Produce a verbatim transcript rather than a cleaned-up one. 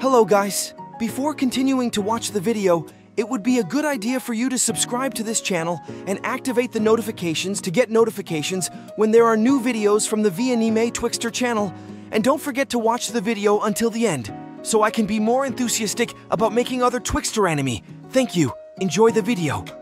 Hello guys! Before continuing to watch the video, it would be a good idea for you to subscribe to this channel and activate the notifications to get notifications when there are new videos from the V-Anime Twixtor channel. And don't forget to watch the video until the end, so I can be more enthusiastic about making other Twixtor anime. Thank you. Enjoy the video.